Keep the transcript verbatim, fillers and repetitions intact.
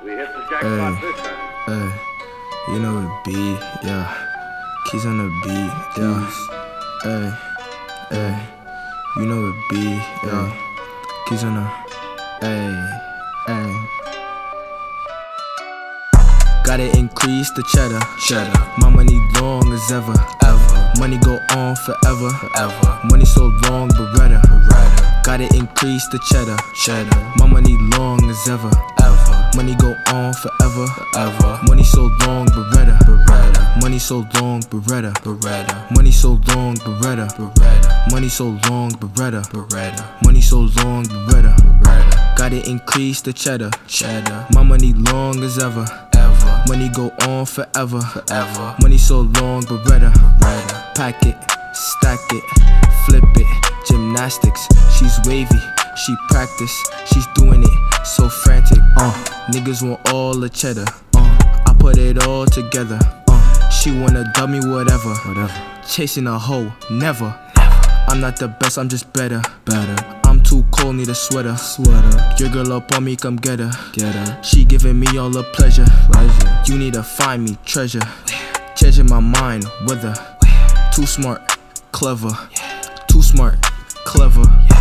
We hit the jackpot this time. Hey, you know it be, yeah. Keyz on the beat, yeah. Hey, hey, you know it be, yeah. Keyz on the, hey, hey. Gotta increase the cheddar, cheddar. My money long as ever, ever. Money go on forever, forever. Money so long, Beretta, Beretta. Gotta increase the cheddar, cheddar. My money long as ever, ever. Money go on forever, forever. Money so long, Beretta, Beretta. Money so long, Beretta, Beretta. Money so long, Beretta, Beretta. Money so long, Beretta, Beretta. Money so long, Beretta, Beretta. Gotta increase the cheddar, cheddar. My money long as ever, ever. Money go on forever, forever. Money so long, Beretta, Beretta. Pack it, stack it, flip it. Gymnastics, she's wavy, she practice, she's doing it so frantic. Uh, niggas want all the cheddar. Uh, I put it all together. Uh, she wanna dummy whatever, whatever. Chasing a hoe, never. never. I'm not the best, I'm just better, better. I'm too cold, need a sweater, sweater. Your girl up on me, come get her, get her. She giving me all the pleasure, pleasure. You need to find me treasure, changing my mind, weather. Too smart, clever. Too smart, clever.